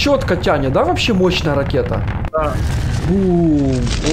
Четко тянет, да? Вообще мощная ракета. Да. Бум.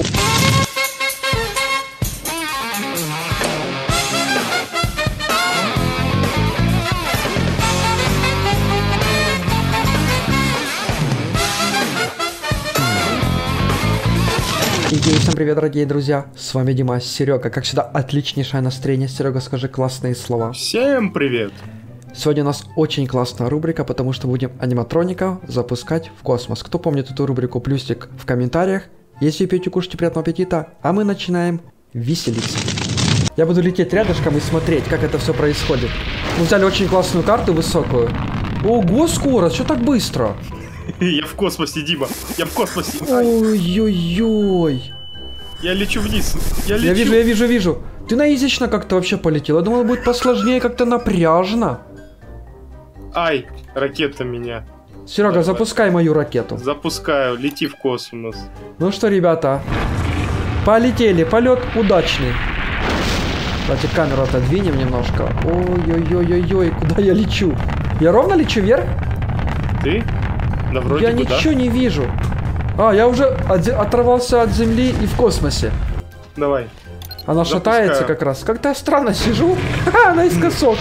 И всем привет, дорогие друзья, с вами Дима, Серега. Как всегда, отличнейшее настроение. Серега, скажи классные слова. Всем привет. Сегодня у нас очень классная рубрика, потому что будем аниматроников запускать в космос. Кто помнит эту рубрику, плюсик в комментариях. Если пьете, кушайте, приятного аппетита. А мы начинаем веселиться. Я буду лететь рядышком и смотреть, как это все происходит. Мы взяли очень классную карту, высокую. Ого, скорость, что так быстро? Я в космосе, Дима. Я в космосе. Ой-ой-ой. Я лечу вниз. Я вижу. Ты на изично как-то вообще полетел. Я думал, будет посложнее, как-то напряжно. Ай, ракета меня. Серега, Давай. Запускай мою ракету. Запускаю, лети в космос. Ну что, ребята, полетели, полет удачный. Давайте камеру отодвинем немножко. Ой-ой-ой-ой-ой, куда я лечу? Я ровно лечу вверх? Ты? Да вроде Я бы, ничего да? не вижу. А, я уже оторвался от земли и в космосе. Давай. Она шатается как раз. Как-то я странно сижу. Ха, наискосок.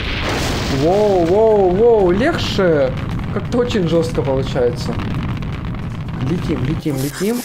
Воу, легче. Как-то очень жестко получается. Летим.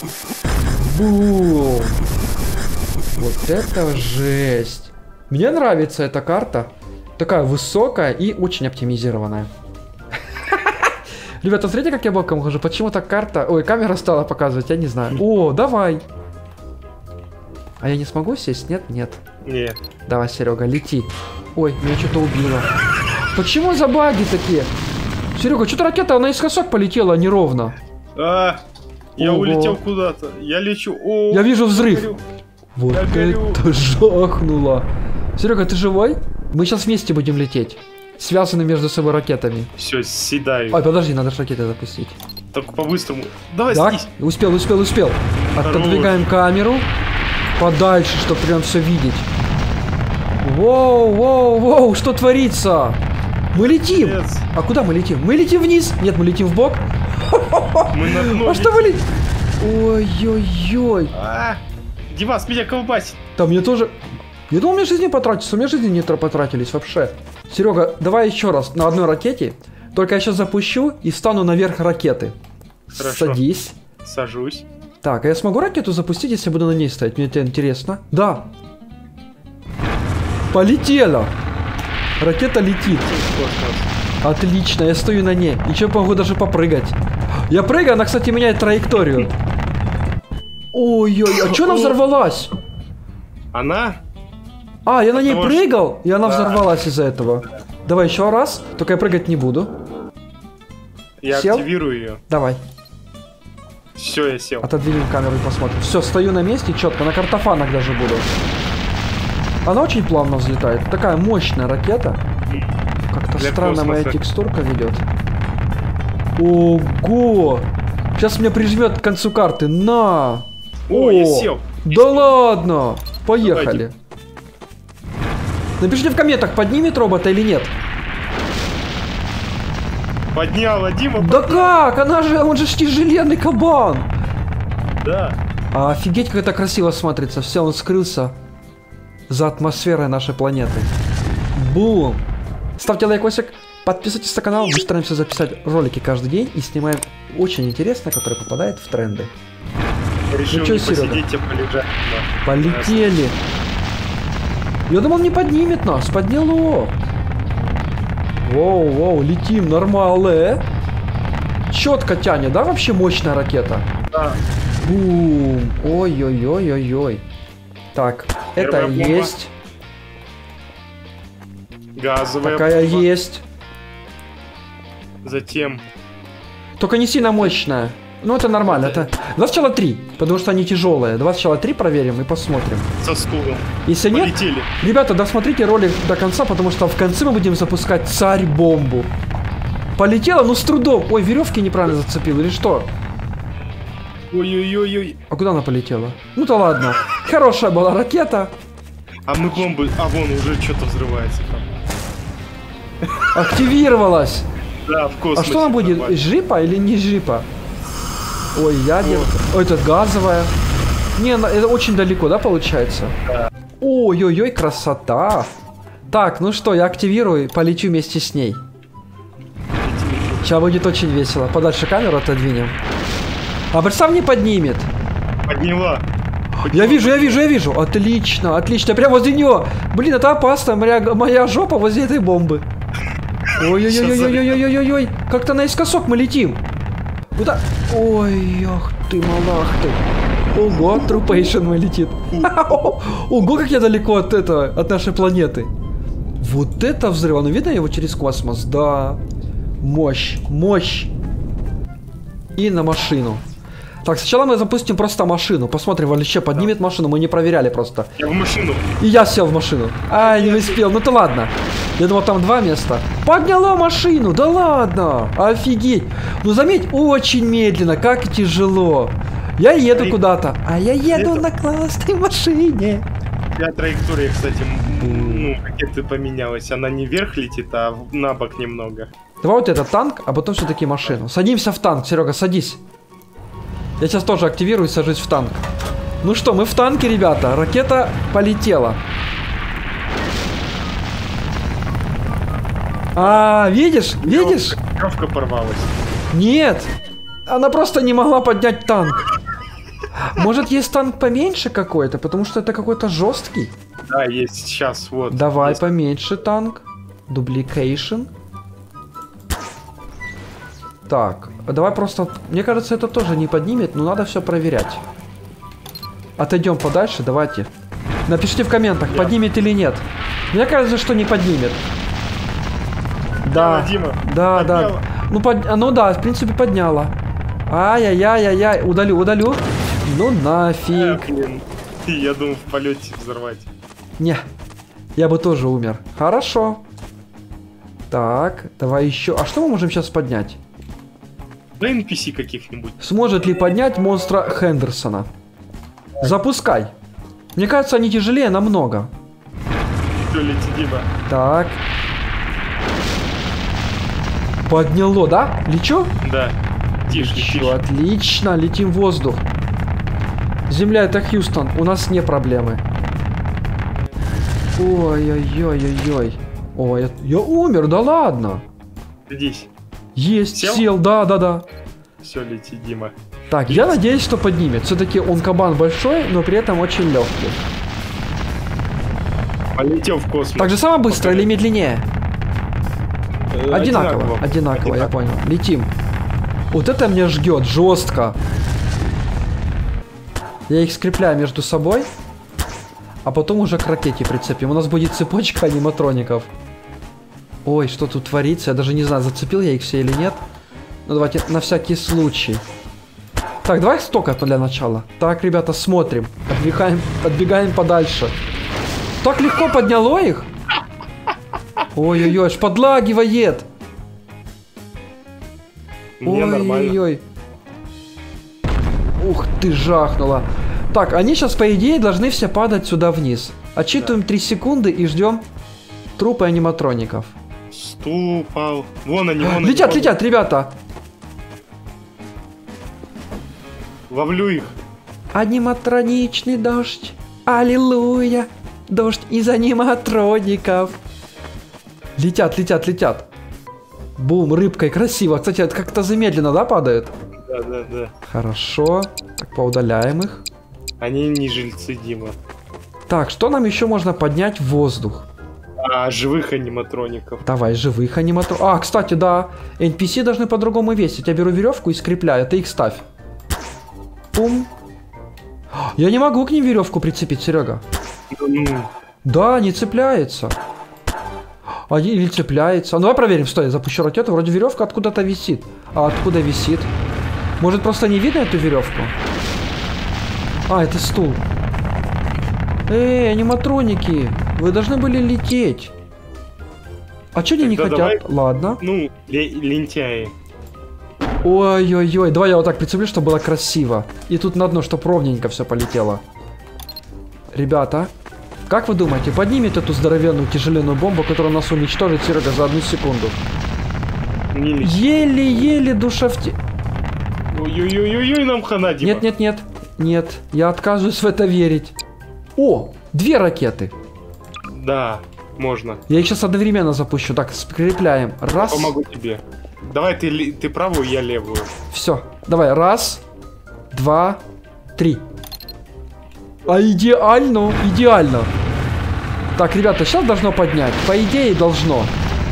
Бум. Вот это жесть. Мне нравится эта карта. Такая высокая и очень оптимизированная. Ребята, смотрите, как я боком хожу. Почему-то камера стала показывать, я не знаю. О, давай. А я не смогу сесть? Нет? Нет. Нет. Давай, Серега, лети. Ой, меня что-то убило. Почему за баги такие? Серега, что-то ракета наискосок полетела неровно. Я Ого. улетел куда-то. Я лечу. О, Я вижу взрыв. горю. Вот Я горю. это жахнуло. Серега, ты живой? Мы сейчас вместе будем лететь. Связаны между собой ракетами. Все, седаю. Ой, подожди, надо же ракеты запустить. Только по-быстрому. Давай, Так, снись. успел. Отодвигаем камеру подальше, чтобы прям все видеть. Воу, что творится? Мы летим. Молодец. А куда мы летим? Мы летим вниз. Нет, мы летим в бок. Мы на дно А что мы летим? Ой-ой-ой. Димас, меня колбасит. Там мне тоже... Я думал, у меня жизни потратится. У меня жизни не потратились вообще. Серега, давай еще раз на одной ракете. Только я сейчас запущу и встану наверх ракеты. Хорошо. Садись. Сажусь. Так, а я смогу ракету запустить, если буду на ней стоять? Мне это интересно. Да. Полетела. Ракета летит. Отлично, я стою на ней. Еще могу даже попрыгать. Я прыгаю, она, кстати, меняет траекторию. Ой-ой, а что она взорвалась? Она? А, я на ней прыгал, и она Да. взорвалась из-за этого. Давай еще раз, только я прыгать не буду. Я Сел? активирую ее. Давай, Все, я сел. отодвинем камеру и посмотрим. Все, стою на месте четко, на картофанах даже буду. Она очень плавно взлетает. Такая мощная ракета. Как-то Для странно моя космоса. текстурка ведет. Ого! Сейчас меня прижмет к концу карты. На! О, я сел. Да ладно! Поехали. Напишите в комментах, поднимет робота или нет. Подняла, Дима. Да как? Он же тяжеленный кабан. Да. А офигеть, как это красиво смотрится. Все, он скрылся за атмосферой нашей планеты. Бум! Ставьте лайкосик, подписывайтесь на канал. Мы стараемся записать ролики каждый день и снимаем очень интересно, которые попадают в тренды. Решил чё, не Серега? посидеть, а полежать. Да. Полетели. Я думал, не поднимет нас. Подняло. Воу, летим нормально. Четко тянет, да? Вообще мощная ракета. Да. Бум. Ой-ой-ой-ой-ой. Так, Первая это бомба. есть. Газовая. Такая бомба. есть. Затем. Только не сильно мощная. Ну, это нормально. Это... Давай сначала 3, потому что они тяжелые. Давай сначала 3 проверим и посмотрим. Со стулом. Если нет, Полетели. ребята, досмотрите ролик до конца, потому что в конце мы будем запускать царь-бомбу. Полетела, ну с трудом. Ой, веревки неправильно зацепил или что? Ой-ой-ой-ой. А куда она полетела? Ну да ладно. Хорошая была ракета. А мы бомбы. А вон уже что-то взрывается там. Активировалась. Да, в космосе. А что она будет? нормально. Жипа или не жипа? Ой, ядер. Ой, это газовая. Не, это очень далеко, да, получается? Да. Ой-ой-ой, красота. Так, ну что, я активирую, полечу вместе с ней. Сейчас будет очень весело. Подальше камеру отодвинем. А представь, не поднимет. Подняла. Я вижу. Отлично, отлично. Прямо возле него. Блин, это опасно. Моя жопа возле этой бомбы. Ой-ой-ой-ой-ой-ой-ой-ой. Как-то наискосок мы летим. Куда? Ой, ох ты, малах ты. Ого, трупейшн мой летит. Ого, как я далеко от нашей планеты. Вот это взрыв. Ну, видно его через космос? Да. Мощь. И на машину. Так, сначала мы запустим просто машину. Посмотрим, вообще поднимет машину. Мы не проверяли просто. Я в машину. И я сел в машину. Ай, не успел. Ну то ладно. Я думал, там 2 места. Подняла машину. Да ладно. Офигеть. Ну заметь, очень медленно. Как тяжело. Я еду куда-то. А я еду на классной машине. Я траектория, кстати, ну, ракеты поменялась. Она не вверх летит, а на бок немного. Давай вот этот танк, а потом все-таки машину. Садимся в танк, Серега, садись. Я сейчас тоже активирую и сажусь в танк. Ну что, мы в танке, ребята. Ракета полетела. А, видишь? Видишь? Веревка порвалась. Нет. Она просто не могла поднять танк. Может, есть танк поменьше какой-то, потому что это какой-то жесткий? Да, есть сейчас, вот. Давай есть. поменьше танк. Duplication. Так, давай просто... Мне кажется, это тоже не поднимет, но надо все проверять. Отойдем подальше, давайте. Напишите в комментах, поднимет или нет. Мне кажется, что не поднимет. Да, Дима, да, подняла. да. Ну да, в принципе, подняла. Ай-яй-яй-яй-яй, удалю. Ну нафиг. Блин. Я думал в полете взорвать. Не, я бы тоже умер. Хорошо. Так, давай еще. А что мы можем сейчас поднять? Да NPC каких-нибудь. Сможет ли поднять монстра Хендерсона? Запускай. Мне кажется, они тяжелее намного. Все, лети, Дима. Так. Подняло, да? Лечу? Да. Тише, Все, отлично. Летим в воздух. Земля, это Хьюстон. У нас не проблемы. Ой-ой-ой-ой-ой. Ой, я умер, да ладно. Садись. Есть, Сел? сел, да. Все, лети, Дима. Так, я надеюсь, что поднимет. Все-таки он кабан большой, но при этом очень легкий. Полетел в космос. Так же самое быстро или медленнее? Одинаково, я понял. Летим. Вот это меня ждет жестко. Я их скрепляю между собой, а потом уже к ракете прицепим. У нас будет цепочка аниматроников. Ой, что тут творится? Я даже не знаю, зацепил я их все или нет. Ну давайте на всякий случай. Так, давай столько для начала. Так, ребята, смотрим. Отбегаем подальше. Так легко подняло их. Ой-ой-ой, аж подлагивает. Мне нормально. Ой-ой-ой. Ух ты, жахнула. Так, они сейчас, по идее, должны все падать сюда вниз. Отчитываем 3 секунды и ждем трупы аниматроников. Стул упал. Вон они. Летят, ребята. Ловлю их. Аниматроничный дождь. Аллилуйя. Дождь из аниматроников. Летят. Бум, рыбкой, красиво. Кстати, это как-то замедленно, да, падает? Да. Хорошо. Так, поудаляем их. Они не жильцы, Дима. Так, что нам еще можно поднять в воздух? А живых аниматроников. Давай, живых аниматроников. А, кстати, да. NPC должны по-другому весить. Я беру веревку и скрепляю. Ты их ставь. Пум. Я не могу к ним веревку прицепить, Серега. Ну, Да, не цепляется. Или цепляется. Ну, давай проверим. Стой, я запущу ракету. Вроде веревка откуда-то висит. А откуда висит? Может, просто не видно эту веревку? А, это стул. Эй, аниматроники. Вы должны были лететь. А что они не хотят? давай. Ладно. ну лентяи. Ой-ой-ой. Давай я вот так прицеплю, чтобы было красиво. И тут на дно, чтобы ровненько все полетело. Ребята, как вы думаете, поднимет эту здоровенную тяжеленную бомбу, которая нас уничтожит, Серега, за 1 секунду? Еле-еле душа в те... Ой-ой-ой-ой, нам хана, Дима. Нет, нет, нет. Нет, я отказываюсь в это верить. О, 2 ракеты. Да, можно. Я их сейчас одновременно запущу. Так, скрепляем. Раз. Помогу тебе. Давай ты правую, я левую. Все, давай. 1, 2, 3. А идеально, идеально. Так, ребята, сейчас должно поднять. По идее, должно.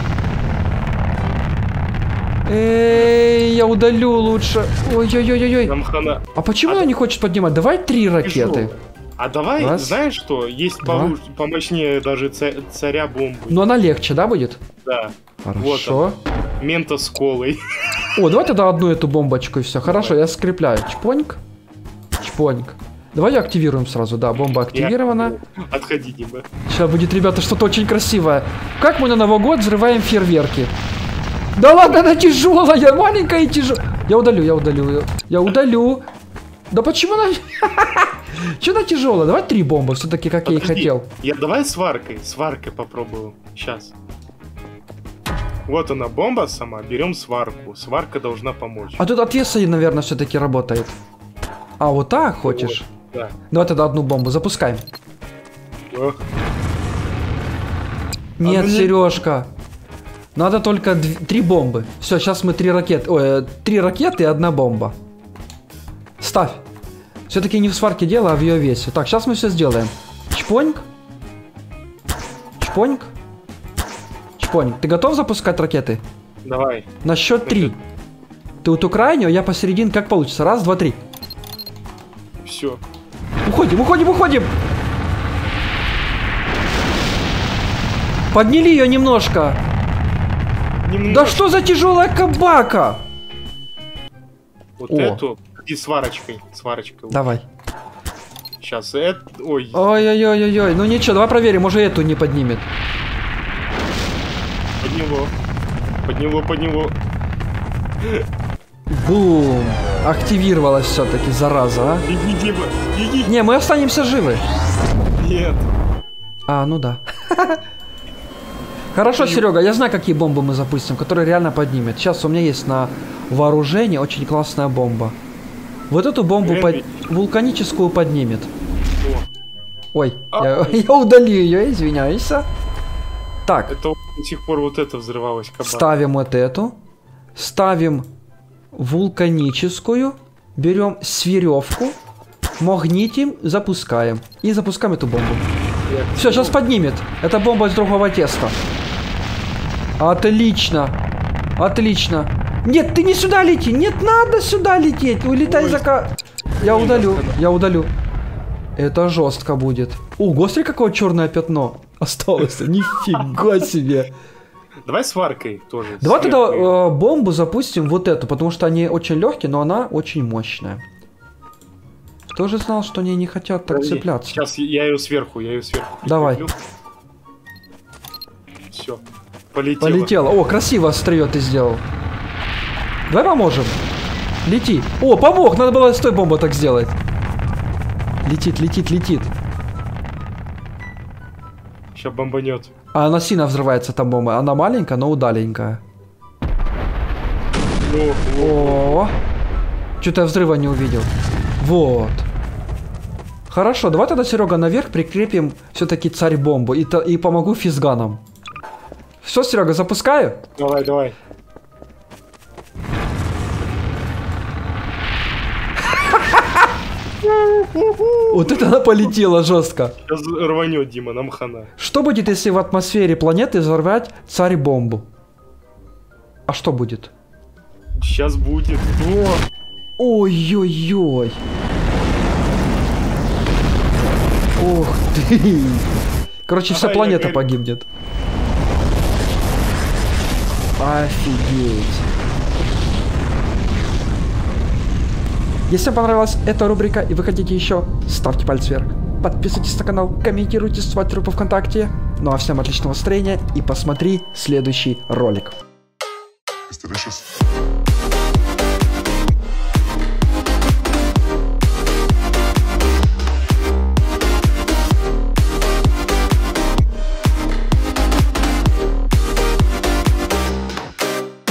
Эй, я удалю лучше. Ой-ой-ой-ой. Нам хана. А почему она не хочет поднимать? Давай 3 ракеты. А давай, 1, знаешь что? Есть 2. помощнее даже царя бомбы. Но она легче, да, будет? Да. Хорошо. Вот мента с колой. О, давай тогда одну эту бомбочку и все. Хорошо, я скрепляю. Чпоньк. Чпоньк. Давай ее активируем сразу. Да, бомба активирована. Отходи, Дима. Сейчас будет, ребята, что-то очень красивое. Как мы на Новый год взрываем фейерверки? Да ладно, она тяжелая, маленькая и тяжелая. Я удалю ее. Я удалю. Да почему она... Че она тяжелая? Давай 3 бомбы, все-таки как я и хотел. Давай сваркой попробую. Сейчас. Вот она, бомба сама. Берем сварку. Сварка должна помочь. А тут отвеса, наверное, все-таки работает. А, вот так хочешь? Вот, да. Давай тогда одну бомбу запускаем. Ох. Нет, Сережка. Надо только 3 бомбы. Все, сейчас мы 3 ракеты. Ой, 3 ракеты и 1 бомба. Ставь. Все-таки не в сварке дело, а в ее весе. Так, сейчас мы все сделаем. Чпоньк. Чпоньк. Чпоньк. Ты готов запускать ракеты? Давай. На счет 3. Ты вот у крайнего, я посередине, как получится. 1, 2, 3. Все. Уходим. Подняли ее немножко. Да что за тяжелая кабака? Вот эту и сварочкой. Давай. Сейчас это... Ой. Ой-ой-ой-ой. Ну ничего, давай проверим, может эту не поднимет. Подняло. Бум. Активировалась все-таки, зараза, а. Беги, Дима, беги. Не, мы останемся живы. Нет. А, ну да. Хорошо, Серега, я знаю, какие бомбы мы запустим, которые реально поднимет. Сейчас у меня есть на вооружении очень классная бомба. Вот эту бомбу вулканическую поднимет. Ой, я удалю ее, извиняюсь. Так. Это до сих пор вот это взрывалось. Ставим вот эту. Ставим вулканическую. Берем сверевку. Магнитим, запускаем. И запускаем эту бомбу. Все, сейчас поднимет. Это бомба из другого теста. Отлично. Отлично. Нет, ты не сюда лети. Нет, надо сюда лететь. Улетай за... Я удалю. Это жестко будет. О, смотри, какое черное пятно осталось. Нифига себе. Давай сваркой тоже. Давай тогда бомбу запустим вот эту, потому что они очень легкие, но она очень мощная. Кто же знал, что они не хотят так цепляться? Сейчас я ее сверху, Давай. Все. Полетело. Полетело. О, красиво острие ты сделал. Давай поможем. Лети. О, помог. Надо было с той бомбой так сделать. Летит. Сейчас бомбанет. А она сильно взрывается, там бомба. Она маленькая, но удаленькая. О, что-то я взрыва не увидел. Вот. Хорошо, давай тогда, Серега, наверх прикрепим все-таки царь-бомбу и помогу физганам. Все, Серега, запускаю? Давай. Вот это она полетела жестко. Сейчас рванет, Дима, нам хана. Что будет, если в атмосфере планеты взорвать царь-бомбу? А что будет? Сейчас будет. Ой-ой-ой. Ох ты. Короче, вся планета погибнет. Офигеть. Если вам понравилась эта рубрика и вы хотите еще, ставьте палец вверх. Подписывайтесь на канал, комментируйте, ставьте руку ВКонтакте. Ну а всем отличного настроения и посмотри следующий ролик.